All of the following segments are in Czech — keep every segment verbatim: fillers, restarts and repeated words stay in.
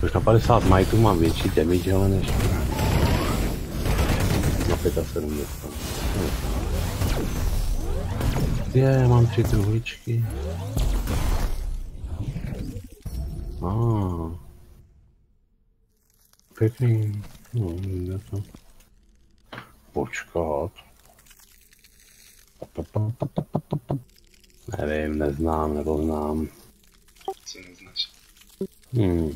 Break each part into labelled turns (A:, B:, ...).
A: Už na padesát majtů mám větší damage, ale než na sedmdesát pět. Je, mám tři truhličky. Ah. Pěkný. No, jde to. Počkat. Nevím, neznám, nebo znám.
B: Co neznáš?
A: Hmm.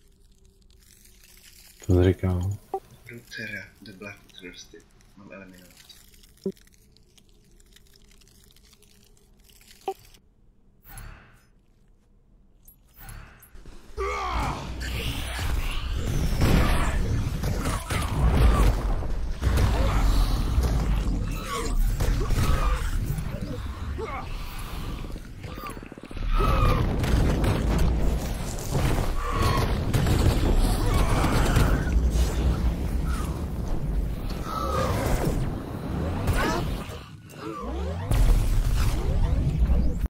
A: Co jsi říkal?
B: Rutera, the Bloodthirsty. Mám eliminovat.